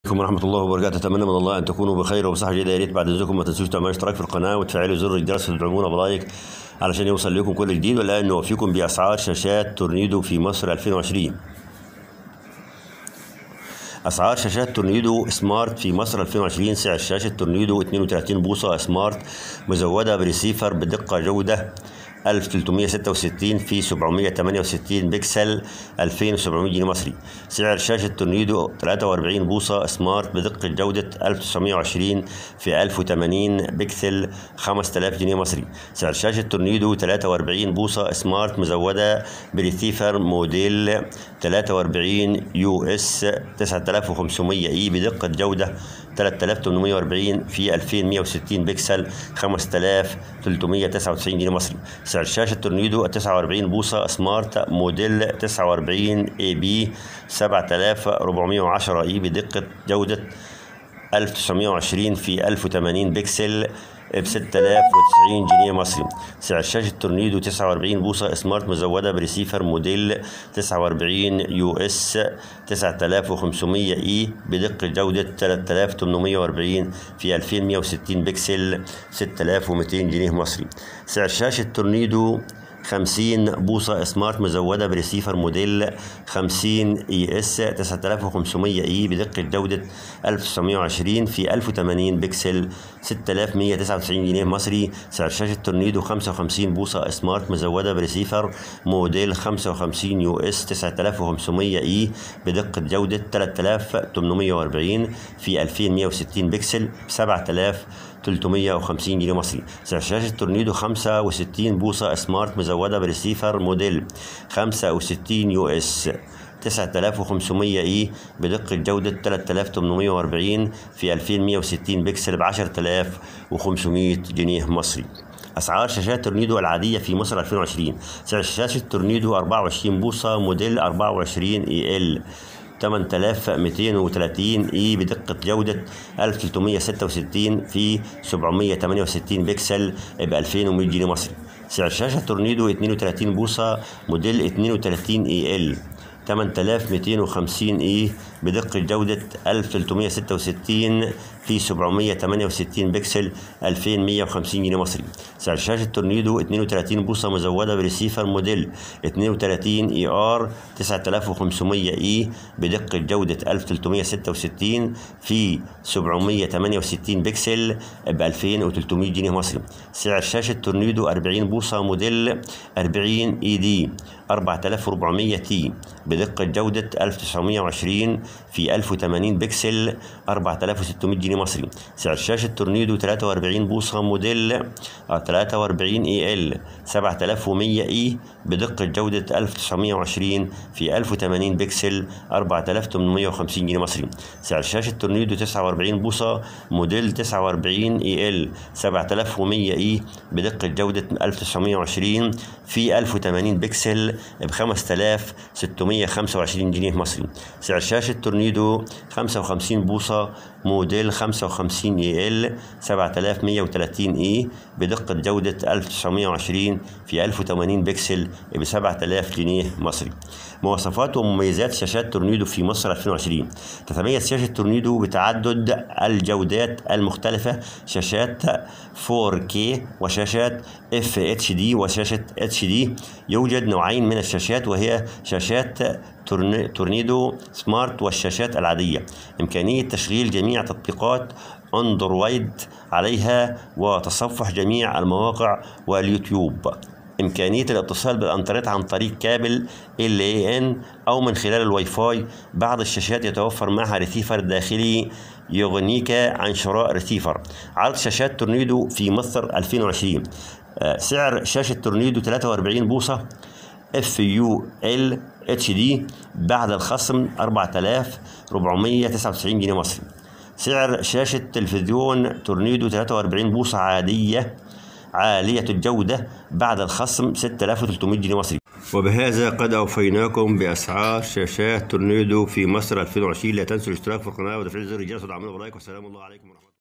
عليكم ورحمة الله وبركاته. أتمنى من الله أن تكونوا بخير وبصحة جيدة. يا ريت بعد إذنكم ما تنسوش تعملوا اشتراك في القناة وتفعلوا زر الجرس وتدعمونا بلايك علشان يوصل لكم كل جديد. والآن نوفيكم بأسعار شاشات تورنيدو في مصر 2020. أسعار شاشات تورنيدو سمارت في مصر 2020. سعر شاشة تورنيدو 32 بوصة سمارت مزودة بريسيفر بدقة جودة 1366 في 768 بكسل 2700 جنيه مصري. سعر شاشة تورنيدو 43 بوصة سمارت بدقة جودة 1920 في 1080 بكسل 5000 جنيه مصري. سعر شاشة تورنيدو 43 بوصة سمارت مزودة بريسيفر موديل 43 يو اس 9500 اي بدقة جودة 3840 في 2160 بكسل 5399 جنيه مصري. سعر شاشة تورنيدو 49 بوصة سمارت موديل 49 اي بي 7410 اي بدقة جودة 1920 في 1080 بكسل ب 6090 جنيه مصري. سعر شاشة تورنيدو 49 بوصة سمارت مزودة بريسيفر موديل 49 يو اس 9500 اي بدقة جودة 3840 في 2160 بكسل 6200 جنيه مصري. سعر شاشة تورنيدو 50 بوصة سمارت مزودة بريسيفر موديل 50 اي اس 9500 اي بدقة جودة 1920 في 1080 بكسل 6199 جنيه مصري. سعر شاشة تورنيدو 55 بوصة سمارت مزودة بريسيفر موديل 55 يو اس 9500 اي بدقة جودة 3840 في 2160 بكسل 7350 جنيه مصري. سعر شاشة تورنيدو 65 بوصة سمارت مزودة بريسيفر موديل 65 يو اس 9500 اي بدقة جودة 3840 في 2160 بكسل ب 10500 جنيه مصري. أسعار شاشات تورنيدو العادية في مصر 2020. سعر شاشة تورنيدو 24 بوصة موديل 24 اي ال 8230 اي بدقة جودة 1366 في 768 بكسل ب 2100 جنيه مصري. سعر شاشة تورنيدو 32 بوصة موديل 32 اي ال 8250 اي بدقة جودة 1366 في 768 بكسل 2150 جنيه مصري. سعر شاشة تورنيدو 32 بوصة مزودة بريسيفر موديل 32 اي ار 9500 اي بدقة جودة 1366 في 768 بكسل ب 2300 جنيه مصري. سعر شاشة تورنيدو 40 بوصة موديل 40 اي دي 4400 تي بدقة جودة 1920 في 1080 بكسل 4600 جنيه مصري. سعر شاشة تورنيدو 43 بوصة موديل 43 اي ال 7100 اي بدقة جودة 1920 في 1080 بكسل 4850 جنيه مصري. سعر شاشة تورنيدو 49 بوصة موديل 49 اي ال 7100 اي بدقة جودة 1920 في 1080 بكسل ب 5625 جنيه مصري. سعر شاشة تورنيدو 55 بوصة موديل 55 اي ال 7130 اي بدقة جودة 1920 في 1080 بكسل ب 7000 جنيه مصري. مواصفات ومميزات شاشات تورنيدو في مصر 2020. تتميز شاشة تورنيدو بتعدد الجودات المختلفة، شاشات 4K وشاشات FHD وشاشة HD. يوجد نوعين من الشاشات وهي شاشات تورنيدو سمارت والشاشات العادية. إمكانية تشغيل جميع تطبيقات أندرويد عليها وتصفح جميع المواقع واليوتيوب. إمكانية الاتصال بالإنترنت عن طريق كابل LAN أو من خلال الواي فاي. بعض الشاشات يتوفر معها ريسيفر داخلي يغنيك عن شراء ريسيفر. عرض شاشات تورنيدو في مصر 2020. سعر شاشة تورنيدو 43 بوصة FUL HD بعد الخصم 4499 جنيه مصري. سعر شاشة تلفزيون تورنيدو 43 بوصة عادية عالية الجودة بعد الخصم 6300 جنيه مصري. وبهذا قد أوفيناكم بأسعار شاشات تورنيدو في مصر 2020. لا تنسوا الاشتراك في القناة وتفعيل زر الجرس ودعمونا بلايك. والسلام الله عليكم ورحمة الله.